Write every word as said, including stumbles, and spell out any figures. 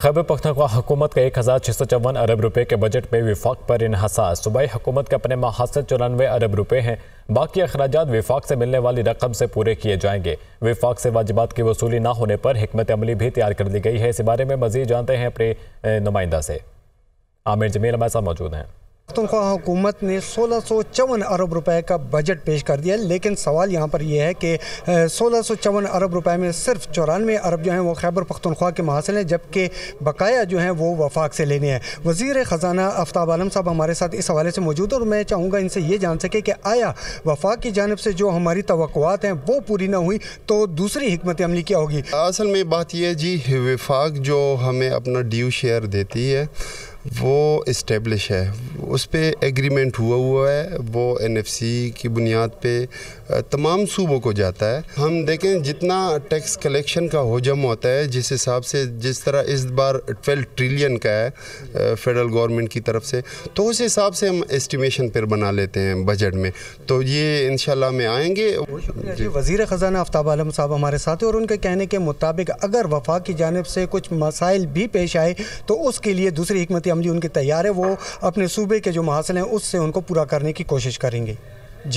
खैबर पख्तूनख्वा हुकूमत का एक हज़ार छः सौ चौवन अरब रुपये के बजट में विफाक पर इन्हसार। सूबाई हुकूमत के अपने महासर चौरानवे अरब रुपये हैं। बाकी अखराजात विफाक से मिलने वाली रकम से पूरे किए जाएंगे। विफाक से वाजिबात की वसूली ना होने पर हिकमत अमली भी तैयार कर दी गई है। इस बारे में मज़ीद जानते हैं अपने नुमाइंदा से। आमिर जमील हमारे साथ मौजूद हैं। पख्तूनख्वा हुकूमत ने सोलह सौ चौवन अरब रुपए का बजट पेश कर दिया, लेकिन सवाल यहाँ पर यह है कि सोलह सौ चौवन अरब रुपए में सिर्फ चौरानवे अरब जो हैं वो खैबर पख्तूनख्वा के महासिल हैं, जबकि बकाया जो हैं वो वफाक से लेने हैं। वज़ीर ख़जाना आफ्ताब आलम साहब हमारे साथ इस हवाले से मौजूद हैं और मैं चाहूँगा इनसे ये जान सके कि आया वफाक की जानिब से जो हमारी तवक्कुआत हैं वो पूरी ना हुई तो दूसरी हिकमत अमली क्या होगी? असल में बात यह जी, वफाक जो हमें अपना ड्यू शेयर देती है वो इस्टेब्लिश है, उस पर एग्रीमेंट हुआ हुआ है, वो एन एफ सी की बुनियाद पे तमाम सूबों को जाता है। हम देखें जितना टैक्स कलेक्शन का हजम होता है, जिस हिसाब से जिस तरह इस बार ट्वेल्व ट्रिलियन का है फेडरल गवर्नमेंट की तरफ से, तो उस हिसाब से हम एस्टिमेशन पर बना लेते हैं बजट में, तो ये इंशाल्लाह में आएंगे। वज़ीर ख़जाना आफ्ताब आलम साहब हमारे साथ हैं और उनके कहने के मुताबिक अगर वफाक की जानिब से कुछ मसाइल भी पेश आए तो उसके लिए दूसरी हिकमत अमली उनकी तैयार है, वो अपने सूबे के जो महासिल हैं उससे उनको पूरा करने की कोशिश करेंगे।